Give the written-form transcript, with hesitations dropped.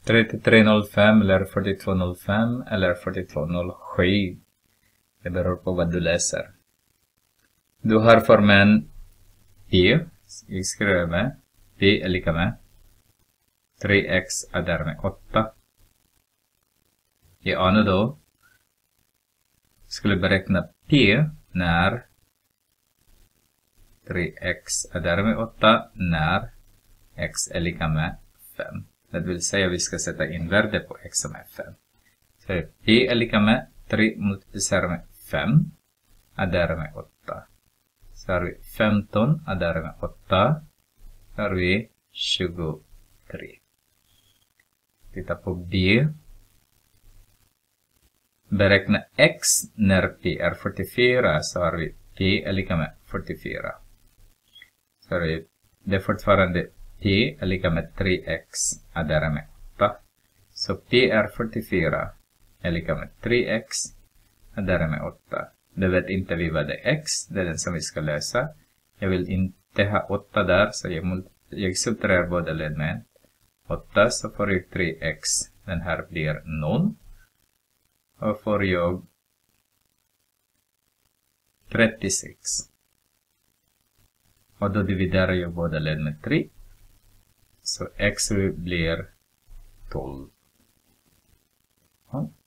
3305 eller 4205 eller 4207. Det beror på vad du läser. Du har formen P. Vi skriver med P är lika med 3x är därmed 8. I Ano då skulle beräkna P när 3x är därmed 8 när x är lika med 5. Det vill säga vi ska sätta in värde på x som är 5. Så P är lika med 3 multiplicerat med 5 är därmed 8. Så har vi 15 är därmed 8. Så har vi 23. Titta på B. Beräkna x när P är 44. Så har vi P är lika med 44. Så har vi det är fortfarande P är lika med 3x är därmed 8. Så P är 44 är lika med 3x är därmed 8. Det vet inte vi vad det är x. Det är den som vi ska lösa. Jag vill inte ha 8 där. Så jag subtraherar båda led med 8. Så får jag 3x. Den här blir 0. Och får jag 36. Och då dividerar jag båda led med 3. Så x blir 12. Ja.